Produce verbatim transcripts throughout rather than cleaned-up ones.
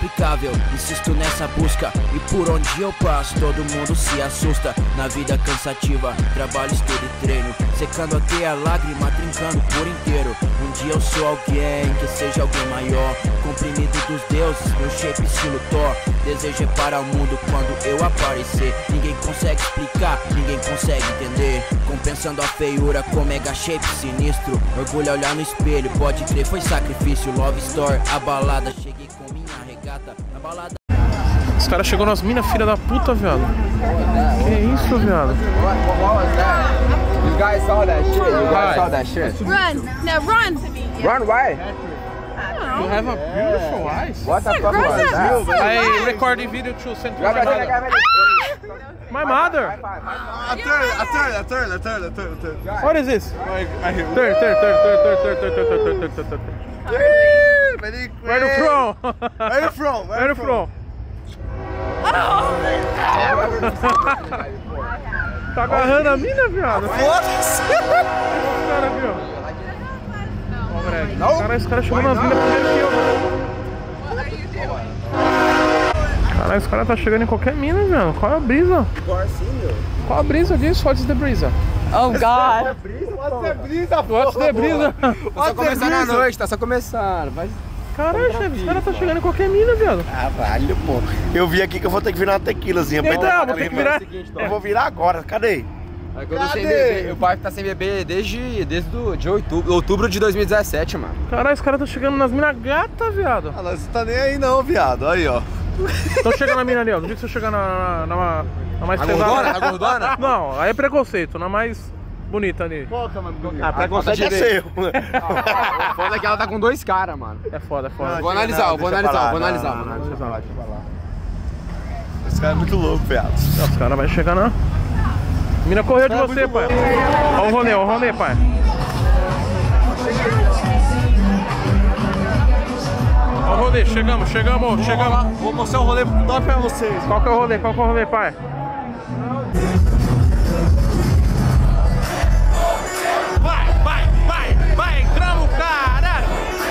inexplicável, insisto nessa busca. E por onde eu passo, todo mundo se assusta. Na vida cansativa, trabalho, estudo e treino, secando até a lágrima, trincando por inteiro. Um dia eu sou alguém, que seja alguém maior, comprimido dos deuses, meu shape estilo Thor. Desejo é para o mundo quando eu aparecer. Ninguém consegue explicar, ninguém consegue entender. Compensando a feiura com mega shape sinistro. Orgulho a olhar no espelho, pode crer, foi sacrifício. Love Story, a balada, cheguei com minha regata na balada. Os caras chegou nas minas, filha da puta, viado. Que isso, viado? You guys saw that shit? You guys saw that shit? Run! No, run! Run, why? You have a beautiful eyes. What the fuck was that? I record the video to send to my mother. My mother. A turn, a turn, a turn, a turn, a turn, a turn. What is this? I hear. Turn, turn, turn, turn, turn, turn, turn, turn, turn, turn, turn. Very Where you from? Where you from? Where you from? Tá agarrando a mina, viado? Foda-se! Os caras, viu? Ó, Greg. Caralho, esse cara chegou nas minas primeiro que eu, mano. Caralho, esse cara tá chegando em qualquer mina, viado. Qual é a brisa? Qual a brisa disso? What's the brisa? Oh, God. What's the brisa, pô? What's the brisa? Tá só começando a noite, tá só começando. Vai... Caralho, chefe, esse cara tá chegando em qualquer mina, viado. Caralho, pô. Eu vi aqui que eu vou ter que virar uma tequilazinha pra Então, entrar. vou ter que virar. Eu vou virar agora, cadê? É que eu tô sem beber. O pai tá sem beber desde, desde do, de outubro, outubro de dois mil e dezessete, mano. Caralho, esse cara tá chegando nas minas gata, viado. Ah, você tá nem aí não, viado. Aí, ó. Tô chegando na mina ali, ó. No dia que você chegar na, na, na, na mais A pesada. gordona? A gordona? Não, aí é preconceito, na mais bonita ali. Qual que é o nome do Ah, preconceito é seu. O foda é que ela tá com dois caras, mano. É foda, é foda. Vou analisar, vou analisar, vou analisar, Não, mano. não, deixa pra lá, deixa pra lá. Esse cara é muito louco, viado. Os caras vão chegar na... Mina correu de você, pai. Olha o rolê, olha o rolê, pai. Olha o rolê, chegamos, chegamos, chegamos. Vou mostrar um rolê top pra vocês. Qual que é o rolê, qual que é o rolê, pai? Vai, vai, vai, vai, entramos, cara!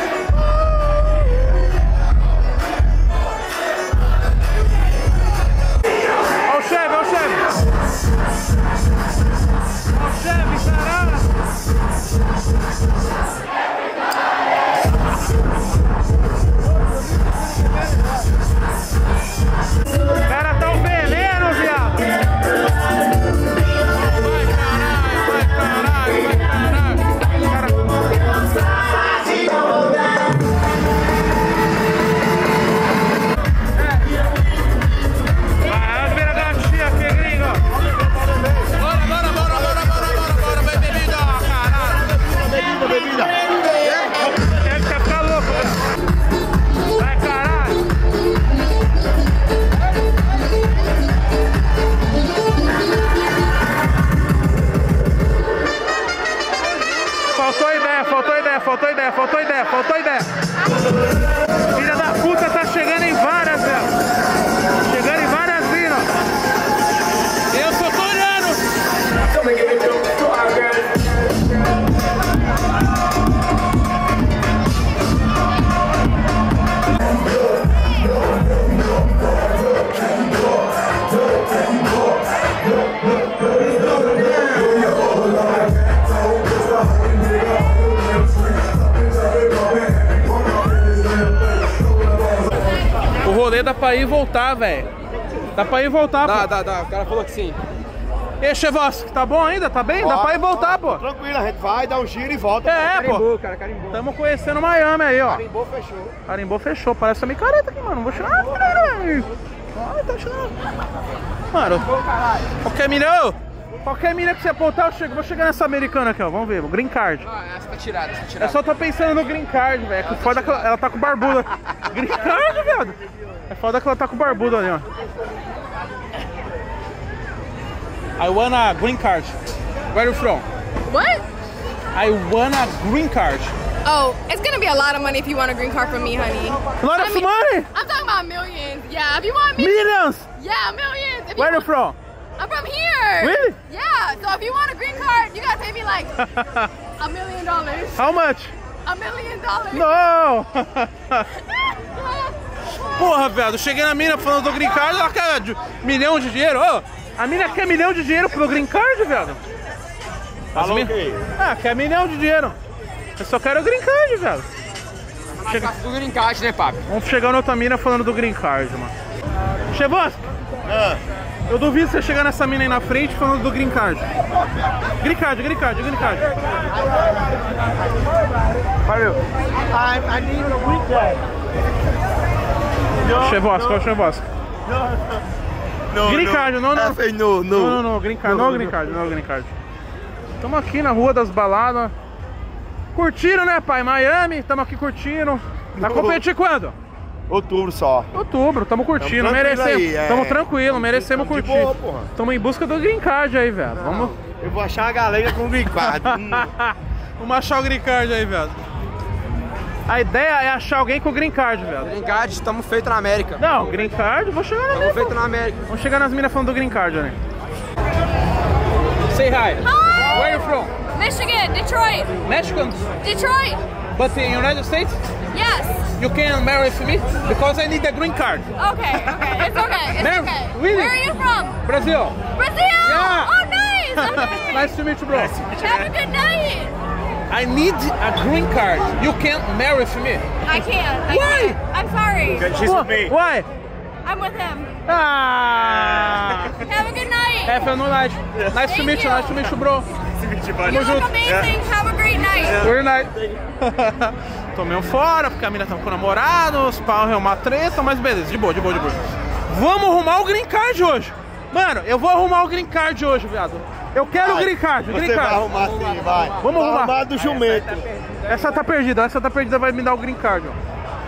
Olha o chefe, olha o chefe! Olha o chefe, caralho! O cara tá um veneno, viado! Vai, caralho, vai, caralho, vai, caralho! Cara... Vai, as beira gatinha aqui, gringo! Bora, bora, bora, bora, bora, bora, bora, vai bebida, caralho! Bebida, bebida! Deve ficar louco, velho! Vai, caralho! Faltou ideia, faltou ideia, faltou ideia, faltou ideia, faltou ideia. Filha da puta tá chegando em várias, velho. Chegando em várias minas. Eu sou coreano. O rolê dá pra ir e voltar, velho. Dá pra ir e voltar, Dá, pô. dá, dá. O cara falou que sim. Ei, Chevosco, tá bom ainda? Tá bem? Dá pra ir e voltar, pô. Tranquilo, a gente vai, dá um giro e volta. É, pô. Carimbou, cara, carimbou. Tamo conhecendo Miami aí, ó. Carimbou, fechou. Carimbou fechou. Parece uma micareta aqui, mano. Não vou tirar uma filha, velho. Ai, tá tirando. Mano, qualquer mina, ô, qualquer mina que você apontar, eu chego. Vou chegar nessa americana aqui, ó. Vamos ver, o green card. Ah, essa tá tirada, essa tá Eu tirada. só tô pensando no green card, velho. Que foda que ela, ela tá com barbuda. Green card, velho. É foda que ela tá com barbuda ali, ó. I want a green card. Where are you from? What? I want a green card. Oh, it's gonna be a lot of money if you want a green card from me, honey. A lot of I mean, money? I'm talking about millions. Yeah, if you want me. Millions? Yeah, millions. If Where are you you from? I'm from here. Really? Yeah. So if you want a green card, you gotta pay me like a million dollars. How much? A million dollars. No! Porra, velho, eu cheguei na mina falando do green card, ela quer de- milhão de dinheiro. Ô, a mina quer milhão de dinheiro pro green card, velho. Falou mi- o quê? Ah, quer milhão de dinheiro. Eu só quero o green card, velho. Chega... Tudo em encaixe, né, papi? Vamos chegar na outra mina falando do green card, mano. Chebosca, Ah, eu duvido você chegar nessa mina aí na frente falando do green card. Green card, green card, green card. valeu. I, I need a green card. No, Chebosca, ó, Chebosca. no, Green card, não, não. I say no, no. Não, não, não, green card, não, green card, não, green card. Tamo aqui na rua das baladas. Curtindo, né, pai? Miami, tamo aqui curtindo. Vai competir quando? Outubro só. Outubro, tamo curtindo, Tamo tranquilo merecemos. aí, é. Tamo tranquilo, merecemos Tamo de curtir. boa, porra. Tamo em busca do green card aí, velho. Vamos, Eu vou achar a galera com green card. Hum. vamos achar o green card aí, velho. A ideia é achar alguém com green card, velho. Green card, estamos feitos na América. Não, green card, vou chegar na Estamos feitos na América. Vamos chegar nas minas falando do green card, né? Say hi. Hi. Where are you from? Michigan, Detroit, Mexicans. Detroit. But in United States, Yes. you can marry me because I need a green card. Okay, okay, it's okay, it's Ma'am, okay. really? Where are you from? Brazil. Brazil. Yeah. Oh, nice. Okay. Nice to meet you, bro. Have a good night. I need a green card. You can't marry me. I can't. I Why? can't. I'm sorry. She's with me. Why? I'm with him. Ah! Have a good night. Have a nice. Nice to Thank meet you. you. Nice to meet you, bro. You look amazing. Have a great night. Good night. Tomei um fora, porque a mina tava com o namorado, os pau é uma treta, mas beleza, de boa, de boa, de boa. Vamos arrumar o green card hoje. Mano, eu vou arrumar o green card hoje, viado. Eu quero o green card, o green Você vai card. arrumar sim, vai. Vamos Vai arrumar. arrumar do jumento. Essa tá perdida, essa tá perdida, vai me dar o green card, ó.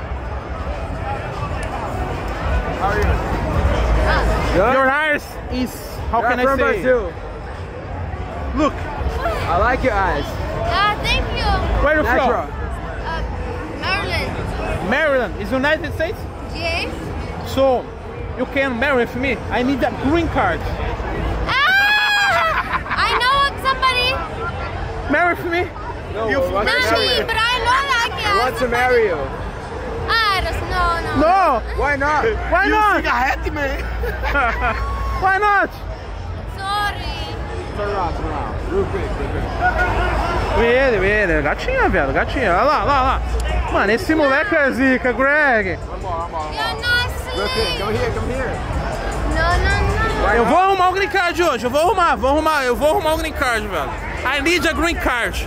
Your eyes is, how can I from say? Brazil. Look, I like your eyes. Uh, thank you. where you Natural. from? Uh, Maryland. Maryland, is United States? Yes. So, you can marry with me? I need a green card. Ah! I know somebody. Marry with me? No, You I want Not to marry me, you. but I know that I guy. want to marry you. I just no, no. No! Why not? Why You not? cigarette, man. Why not? Sorry. Turn around, turn around. Real quick, real quick. Ele, ele, gatinha, velho, gatinha. Olha lá, olha lá, olha lá. Mano, esse moleque é zica, Greg. One more, one more. You're not Real quick, seeing. come here, come here. No, no, no. Eu vou arrumar o green card hoje, eu vou arrumar, vou arrumar, eu vou arrumar o green card, velho. I need a green card.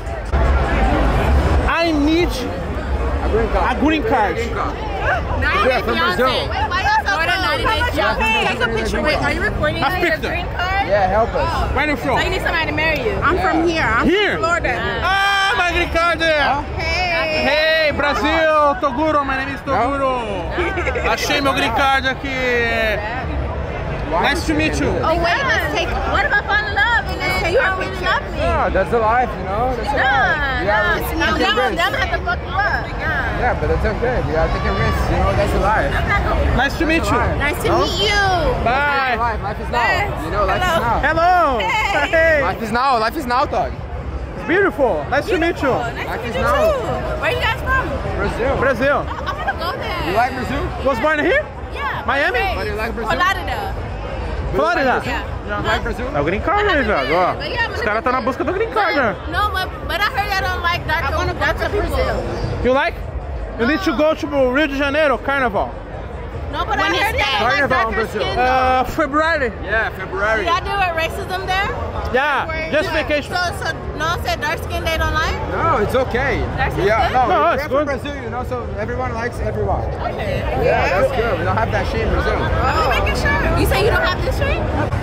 I need A green card. a green card. Green card. ninety from Brazil. Wait, why you so Florida, ninety Day Fiancé. Take a picture. Wait, are you recording A on your picture. green card? Yeah, help us. Where are you from? So you need somebody to marry you. I'm from here. I'm Here? from Florida. Ah, my green card. Hey. Hey, Brasil, Toguro, my name is Toguro. Achei meu green card aqui. Nice to meet you. Oh wait, let's take. What if I fall in love and then you don't really love me? Yeah, that's the life, you know? That's the No, life. You gotta no, take no, a them, risk. them have to fuck you up. Yeah, but that's okay. You gotta take a risk, you know? That's the life. I'm not gonna. Nice to meet you. Nice to meet you. Bye. Life, life is now. You know, life is now. Hello. Hey. Hey. Life is now, life is now, dog. It's beautiful. Nice to meet you. Nice Life to is meet you now. too. Where you guys from? Brazil. Brazil. I'm gonna go there. You like Brazil? Was born here? Yeah. Miami? Hey. But you like Brazil? Florida. Florida. Yeah. You like Brazil? É o green card aí, velho. Ó. But yeah, I'm Os gonna caras tá na busca do green card, né? No, but, but I heard y'all don't like dark, I wanna dark people. You like? You need to go to Rio de Janeiro Carnival. No, but I heard y'all don't like Carnival in darker Brazil. skin. Uh, February. Yeah, February. Y'all do it racism there? Yeah, just Yeah. vacation. So, so no one said dark skin they don't like? No, it's okay. That's just yeah, good? no, No, we're it's from good. Brazil, you know, so everyone likes everyone. Okay. Yeah, that's good. We don't have that shit in Brazil. I'm making sure. You say you don't have this ring?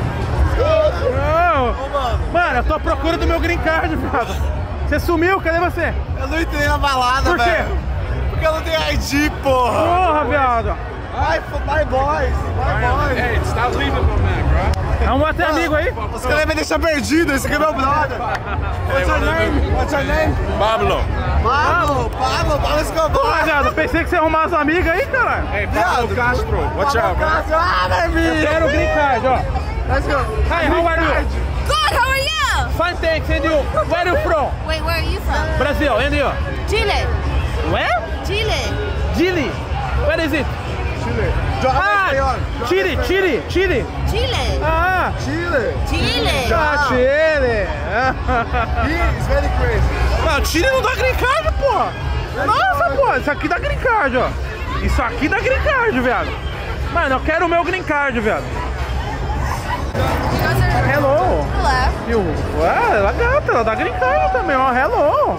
Oh. Mano, eu tô à procura do meu green card, brother. Você sumiu? Cadê você? Eu não entrei na balada, Por quê? velho. Porque eu não tenho I D, porra. Porra, viado. Vai, vai, boys. Vai, boys. Hey, stop leaving my man, bro. É um outro amigo aí? Os caras me deixam perdido. Esse aqui é meu brother. What's your name? What's your name? Pablo. Pablo. Pablo. Pablo Escobar. Porra, viado, pensei que você ia arrumar as amigas aí, caralho. Hey, Viado. Pablo Castro. Watch out, bro. Ah, baby. Eu quero o green card, ó. Let's go. Hi, how are you? Good, how are you? Fine, thanks. And you? Where are you from? Wait, where are you from? Brazil. And you? Chile. Where? Chile. Chile. Where is it? Chile. Ah, Chile, Chile, Chile. Chile. Ah, Chile. Chile. ah, Chile. He's very crazy. Não, Chile não dá green card, porra. Nossa, porra, isso aqui dá green card, ó. Isso aqui dá green card, viado. Mano, eu quero o meu green card, viado. Hello. Hello. Eu, ué, ela é gata, ela dá green card também, ó. Hello.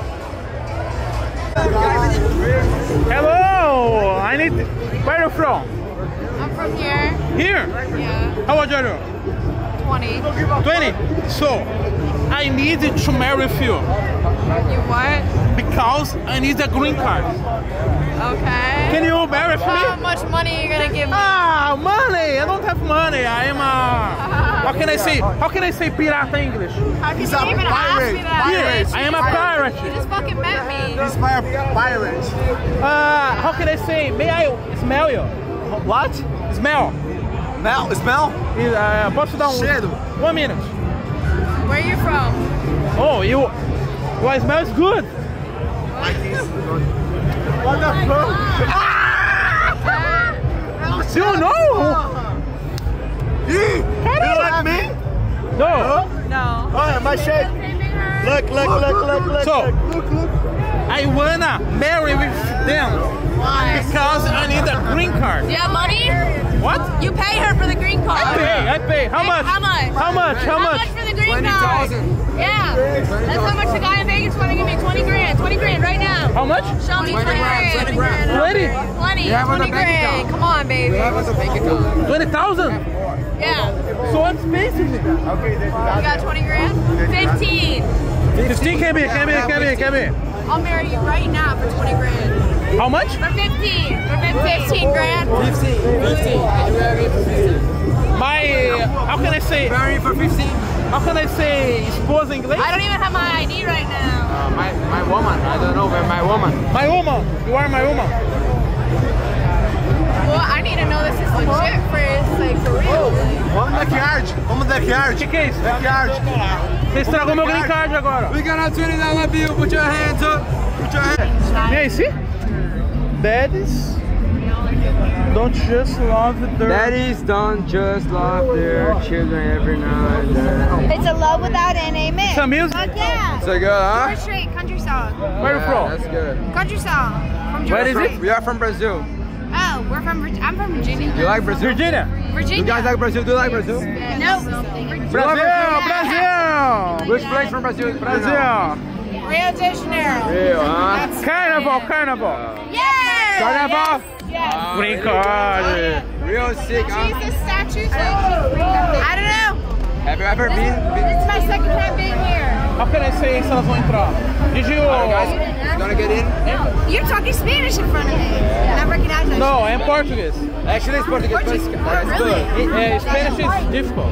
Hello. I need. Where are you from? I'm from here. Here. Yeah. How old are you? twenty. twenty. So, I need to marry you. You what? Because I need a green card. Okay. Can you marry me? How much money are you gonna give me? Ah, money! I don't have money. I am a. How can I say? How can I say pirata in English? How can He's you a even ask pirate. me that? Here, I am a pirate. You just fucking met me. He's my pirate. Uh, how can I say? May I smell you? What? Smell. Smell? Smell? Uh, posso dar um? Cheiro. One minute. Where are you from? Oh, you. Well, it smells good. What the fuck? You know? You like me? No. No. Oh, my shape. Look, look, look, look, look. So, look, look. I wanna marry with them Why? because I need a green card. Do you have money? What? You pay her for the green card. I pay. I pay. How much? How much? How much? How How much? much for the green card? Yeah. That's how much the guy in Vegas want to give me. twenty grand. twenty grand right now. How much? Show me twenty grand. twenty grand. Twenty. twenty. You have on the twenty bank grand. account. Come on, baby. Have us a bank account. Twenty thousand. Yeah. So expensive. You got twenty grand? Fifteen. Fifteen. Can be. Can be. Can be. Can be. I'll marry you right now for twenty grand. How much? For fifteen. For fifteen grand. fifteen. fifteen. Can you marry me for fifteen? My. Uh, how can I say? Marry me for fifteen? How can I say esposa em inglês? I don't even have my I D right now. Uh, my, my woman. I don't know, but my woman. My woman. You are my woman. Well, I need to know this is legit first, like for real. Vamos no backyard. Vamos no O backyard. que, que é isso? Backyard. Você estragou meu green card agora. We got a twenty dollar bill. Put your hands up. Put your hands. E aí, sim? Daddies don't just love their... Daddies don't just love their children every now and then. It's a love without an amen. Some music? Fuck yeah. So good, huh? We're straight country song. Where are you from? That's good. Country song. From Where Georgia. is it? We are from Brazil. Oh, we're from. Virg- I'm from Virginia. You like Brazil? Virginia? Virginia. You guys like Brazil? Do you like Brazil? No. Brasil! Brasil! Which place from Brazil? Brasil! Rio de Janeiro. Rio, huh? Carnaval, carnaval! Yeah. Carnaval! Yes. Green card! Real sick, huh? Jesus statues. I don't know. Have you ever This, been? this is my second time being here. How can I say se elas vão entrar? Did you... Guys, you gonna get in? You're talking Spanish in front of me, and I recognize that. No, I'm Portuguese. Actually, it's Portuguese. but it's- Oh, it's really? good. Uh, Spanish is difficult.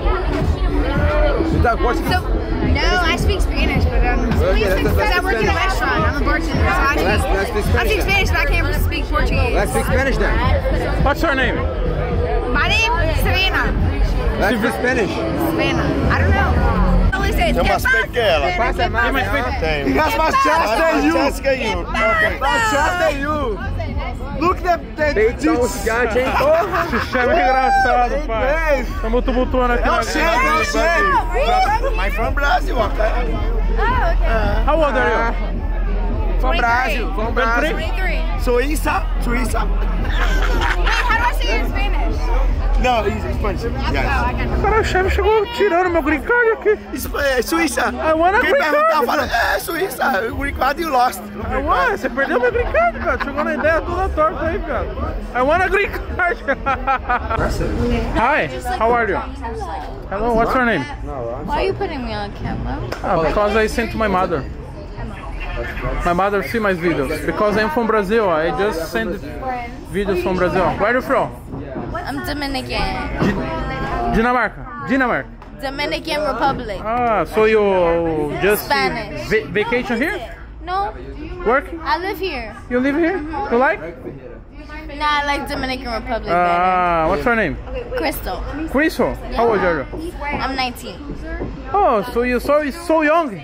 You talk Portuguese? So, no, I speak Spanish, but um, Okay, because let's- let's I work in a Spanish. restaurant. I'm a bartender, so I speak, Let's- let's speak I Spanish speak then. Spanish, but I can't speak Portuguese. Let's speak Spanish then. What's your name? My name is Savannah. Let's speak Spanish. Savannah. I don't know. I always say Tem umas pequenas. Passa mais. mais huh? Tem. He has more chest than you. Chest than you. Okay. More chest than you. Look the the Peitão gigante, hein? Porra! Esse chama é engraçado, pai. Hey, Estamos tumultuando aqui Não na chega, não chega. My from Brazil, okay? Oh, okay. How old are you? From Brasil. From Brasil. twenty-three. Suíça, Suíça. Wait, how do I say it in Spanish? No, it's Spanish. Oh, Yes. I got Cara, o chefe chegou tirando meu green card aqui. Isso é Suíça. I wanna Quem green perguntar card. fala, é Suíça. O green card you lost. I want, você perdeu meu green card, cara. Chegou na ideia toda torta aí, cara. I want a green card. Hi, how are you? Hello, what's your name? Why are you putting me on camera? Ah, because I sent to my mother. My mother see my videos. Because I'm from Brazil, I just send videos from Brazil. Where are you from? I'm Dominican. Di- Dinamarca. Dinamarca. Dominican Republic. Ah, so you just Spanish. va vacation here? No, Working? I live here. You live here? You like? Nah, I like Dominican Republic better. Ah, what's your name? Crystal. Crystal. How old are you? I'm nineteen. Oh, so you so so young.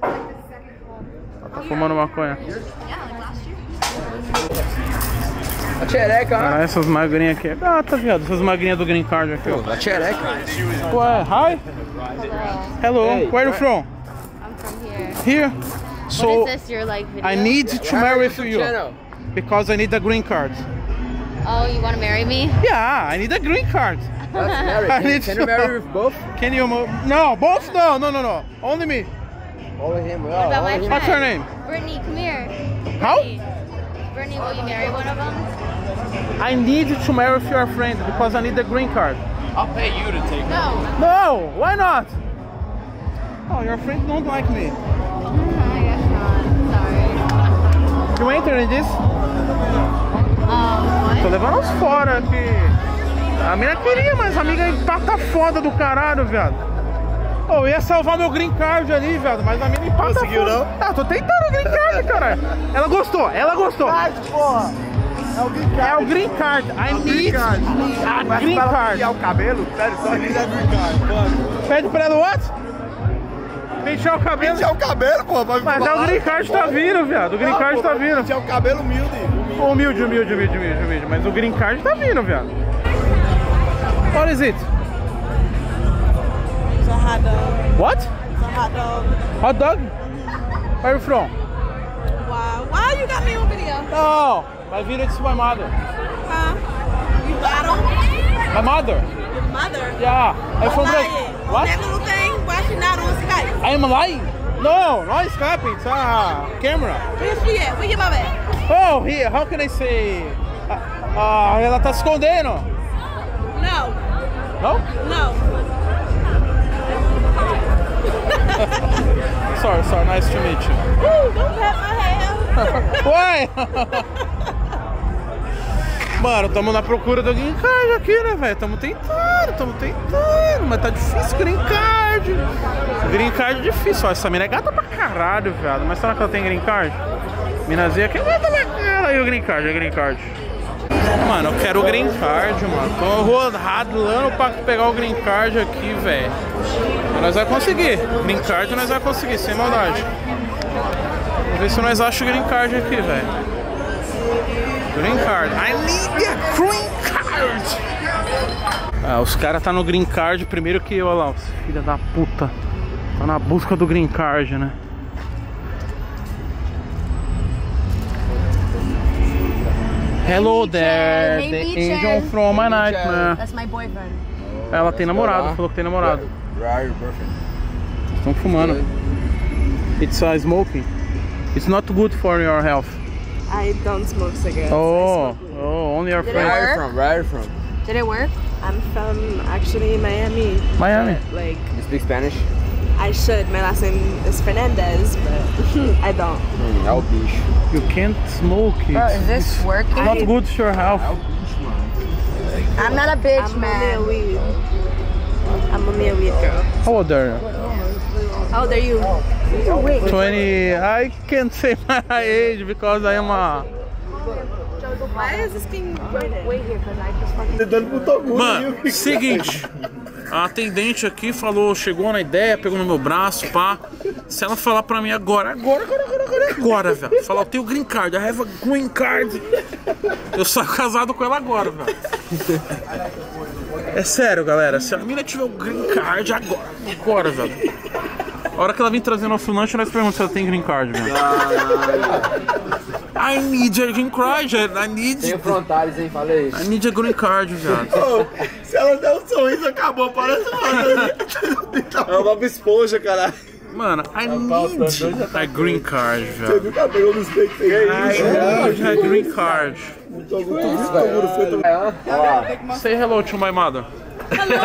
Tá fumando maconha. A tchereca, ó. Ah, essas magrinhas aqui é gata, viado. Essas magrinhas do green card aqui, ó. A tchereca. Ué, hi. Hello. Hey, where are you from? I'm from here. Here. So what is this, your like video? I need to marry for you channel. because I need a green card. Oh, you want to marry me? Yeah, I need a green card. Let's marry. Can, need can to- you marry with both? Can you move? No, both? No, no, no, no. Only me. Only him. What about my friend? What's her name? Brittany, come here. How? Brittany. Brittany, will you marry one of them? I need to marry with your friend because I need the green card. I'll pay you to take it. No. No, why not? Oh, your friend don't like me. I guess not. Sorry. You enter in this? Um, Tô what? levando uns fora aqui. A mina queria, mas a amiga empata foda do caralho, viado. Ô, eu ia salvar meu green card ali, viado, mas a mina empata Conseguiu, foda. não? Ah, tô tentando o green card, caralho. Ela gostou, ela gostou. Porra! É o green É o green card. I need a green card. o cabelo? Sério, só green card. Pede pra ela what? Pentear o cabelo. Pentear o cabelo, pô. Vai Mas é o green card tá vindo, viado. O green card tá vindo. Pentear o cabelo humilde. Humilde, humilde, humilde, humilde, humilde. Mas o green card tá vindo, viado. What is it? It's a hot dog. What? It's a hot dog. Hot dog? Where are you from? Why? Why you got me on video? No, my video is my mother. Huh? You got on? My mother? Your mother? Yeah, I'm from Lying. Brazil. What? That little thing? Why she not on Skype? I am lying? No, not Skype, it's a camera. Where she at? Where your mother at? Oh, here, how can I say? Ah, uh, ela tá se escondendo. No. No? No. Sorry, sorry, nice to meet you. Ooh, don't pat my hair. Ué! Mano, tamo na procura do green card aqui, né, velho? Tamo tentando, tamo tentando, mas tá difícil green card. Green card é difícil, ó, essa mina é gata pra caralho, viado. Mas será que ela tem green card? Minazinha que é gata pra caralho. Aí o green card, é green card. Mano, eu quero o green card, mano. Tô rodando pra pegar o green card aqui, velho. Mas nós vamos conseguir. Green card nós vamos conseguir, sem maldade. Vamos ver se nós achamos o green card aqui, velho. Green card. I need a green card. Ah, os caras tá no green card primeiro que eu, olha lá, os filha da puta. Tá na busca do green card, né? Hello there, Hey, the Beachan. angel from my nightmare. That's my boyfriend. Ela tem namorado, falou que tem namorado. Estão fumando. It's uh, smoking. It's not good for your health. I don't smoke cigarettes. Oh, oh, only your Did it friends. Where are you work? from? Where are you from? Did it work? I'm from actually Miami. Miami. But, like, You speak Spanish? I should. My last name is Fernandez, but I don't. Hum, é o bicho. You can't smoke it. Bro, is this working? It's not good to your health. I'm not a bitch, I'm only a man. weed. I'm only a weed girl. How old are you? How old are you? twenty. I can't say my age because I am a. Why is this being recorded? Wait here, because I just fucking. Dando pro Togu. Mano, seguinte. A atendente aqui falou, chegou na ideia, pegou no meu braço, pá. Se ela falar pra mim agora, agora, agora, agora, agora, agora, velho. Falar, eu tenho green card, I have a green card. Eu saio casado com ela agora, velho. É sério, galera. Se a mina tiver o green card agora, agora, velho. A hora que ela vir trazer nosso lanche, nós perguntamos se ela tem green card, velho. I need a green card, I need... Tem frontais, hein? Falei. I need a green card, velho. Oh, se ela der um sorriso, acabou. Parece uma... É uma Bob Esponja, caralho. Mano, I need a green card, Você velho. viu o cabelo dos peitos que é I isso? need a green card. Togu, Togu, Togu, feito... Say hello to my mother. Hello.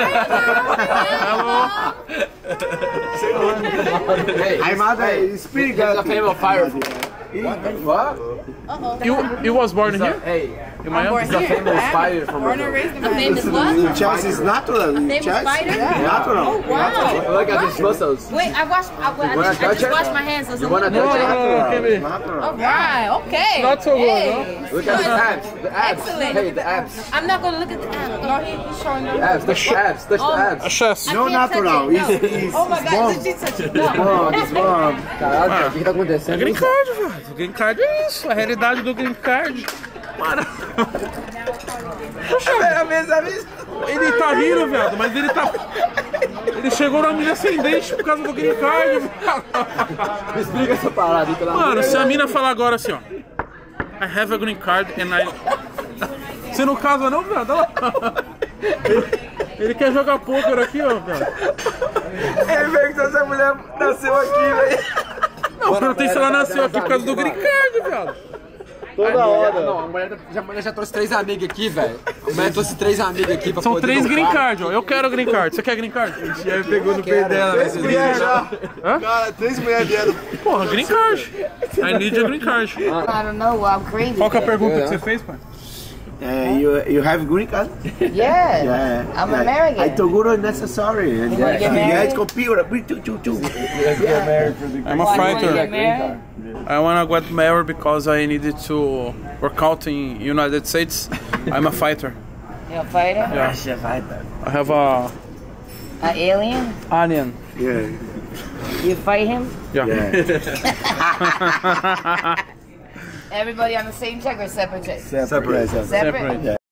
Hey, Ai, mother, speak there's a famous fire. What? You you was born here? Hey, In Miami? it's a famous fire from Brazil. Famous what? Chelsea is natural. Famous Chelsea? spider? Natural. Oh, wow. Look at these muscles. Wait, I washed. I, I, wanna just, I touch just it? washed my hands. So You wanna No, no, touch it? no, no, can be. All right. Okay. Not so good, Hey. Look at the abs. The abs. Excellent. Hey, the abs. I'm not gonna look at the abs. No, he, he's showing them. Abs. Touch the abs. Touch the Oh. A abs. chest. I No can't touch natural. it, It's, no. it's, Oh my it's God, bomb. did you touch it? No. Bomb, it's bomb. Caralho, o que tá acontecendo? Green card, velho. O green card é isso. A realidade do green card. Mano. É a mesma vez. Ele tá rindo, viado, mas ele tá... Ele chegou na mina sem dente por causa do green card, viado. Explica essa parada aí, pelo amor. Mano, se a mina falar agora assim, ó. I have a green card and I... Você não casa não, viado? Olha lá. Ele, ele quer jogar poker aqui, ó, viado. Ele veio que essa mulher nasceu aqui, velho. Não, perguntei se ela nasceu aqui por causa do green card, viado. Toda hora. Não, a mulher já, a mulher já trouxe três amigas aqui, velho. A mulher trouxe três amigas aqui pra São poder três green tocar. card, ó. Eu quero green card. Você quer green card? Já pegou no pé dela, Três mulheres já. Hã? Cara, três mulheres vieram. Porra, green card. I need a green card. I don't know. I'm crazy. Qual que é a pergunta que você fez, pai? Uh, you you have green card? Yeah. Yeah. I'm yeah. American. I told Guru necessary. And You wanna get married? yeah, it's computer. Choo, choo, choo. I'm a Why, you wanna fighter. get married? I wanna get married because I needed to work out in United States. I'm a fighter. You're a fighter? Yeah. I have a An alien? alien. Yeah. You fight him? Yeah. Yeah. Everybody on the same check or separate check? Separate. Separate? Separate.